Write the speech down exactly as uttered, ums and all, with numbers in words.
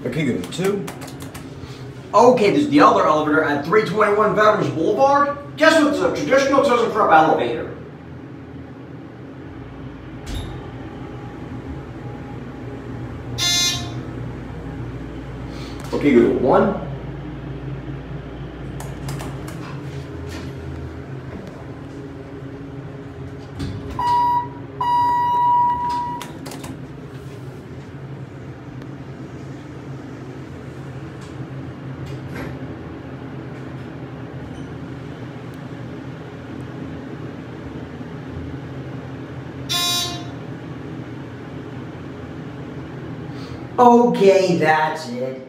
Okay, go to two. Okay, this is the other elevator at three twenty-one Veterans Boulevard. Guess what's a traditional ThyssenKrupp elevator? Okay, go to one. Okay, that's it.